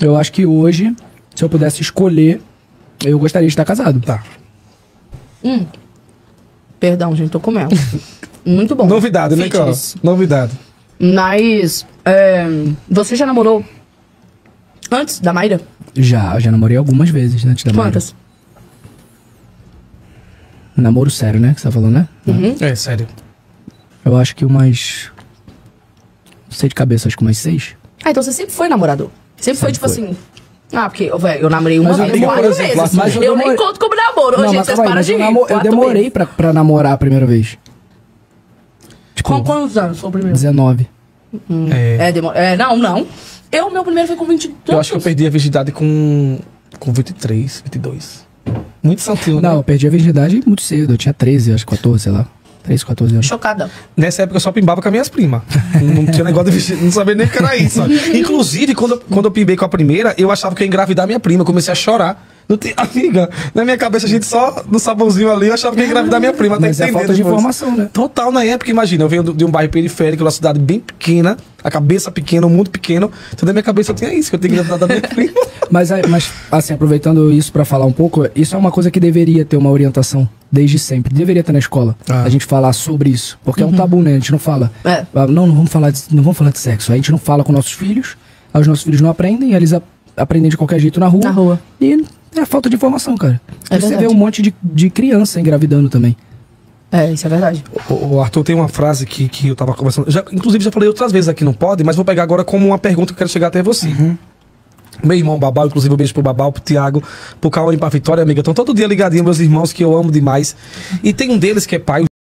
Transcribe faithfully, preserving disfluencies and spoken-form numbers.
Eu acho que hoje, se eu pudesse escolher, eu gostaria de estar casado. Tá. Hum. Perdão, gente, tô comendo. Muito bom. Novidade, né, Carol? Fitness. Novidade. Mas, é, você já namorou antes da Mayra? Já, já namorei algumas vezes antes da Mayra. Quantas? Namoro sério, né? Que você tá falando, né? Uhum. É, sério. Eu acho que umas... Não sei de cabeça, acho que umas seis. Ah, então você sempre foi namorador. Sempre, foi, tipo foi. assim... Ah, porque, velho, eu namorei uma Mas vez, amiga, quatro por exemplo, vezes. mas eu eu nem demorei- conto como namoro. Ô, Não, gente, mas vocês calma aí, param mas de eu, rir. namo- eu Quatro demorei vezes. pra, pra namorar a primeira vez. Tipo, Com quantos anos foi o primeiro? dezenove. É. É, demora. É, não, não. Eu, meu primeiro foi com vinte e tantos. Eu acho que eu perdi a virgindade com, com vinte e três, vinte e dois. Muito santinho, né? Não, eu perdi a virgindade muito cedo. Eu tinha treze, acho que quatorze, sei lá. treze, quatorze anos. Chocada. Nessa época eu só pimbava com as minhas primas. Não tinha negócio de vestir, não sabia nem o que era isso. ó. Inclusive, quando, eu- quando eu pimbei com a primeira, eu achava que eu ia engravidar minha prima. Eu comecei a chorar. Não tem, amiga, na minha cabeça a gente só no sabãozinho ali, eu achava que ia engravidar minha prima. Até Mas é entender falta de depois. informação, né? Total, na época, imagina, eu venho de um bairro periférico, de uma cidade bem pequena, a cabeça pequena, o mundo pequeno. Então na minha cabeça eu tinha isso, que eu tenho que engravidar da minha prima. Mas, aí- mas, assim, aproveitando isso pra falar um pouco, isso é uma coisa que deveria ter uma orientação desde sempre. Deveria ter na escola. Ah. A gente falar sobre isso. Porque é um tabu, né? A gente não fala. É. Ah, Não, não vamos falar de, não vamos falar de sexo. A gente não fala com nossos filhos, aí os nossos filhos não aprendem, eles a- aprendem de qualquer jeito na rua. Na rua. E é falta de informação, cara. É E você verdade. vê um monte de, de criança engravidando também. É, isso é verdade. O, o Arthur tem uma frase que, que eu tava conversando. Já, inclusive já falei outras vezes aqui, não pode, mas vou pegar agora como uma pergunta que eu quero chegar até você. Meu irmão Babal, inclusive um beijo pro Babal, pro Tiago, pro Cauã e pra Vitória, amiga. Estão todo dia ligadinho, meus irmãos, que eu amo demais. E tem um deles que é pai.